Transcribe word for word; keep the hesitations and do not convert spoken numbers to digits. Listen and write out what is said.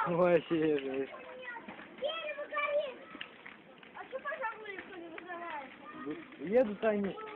Вообще жесть. А что пожарные, что ли, вызывают? Едут они.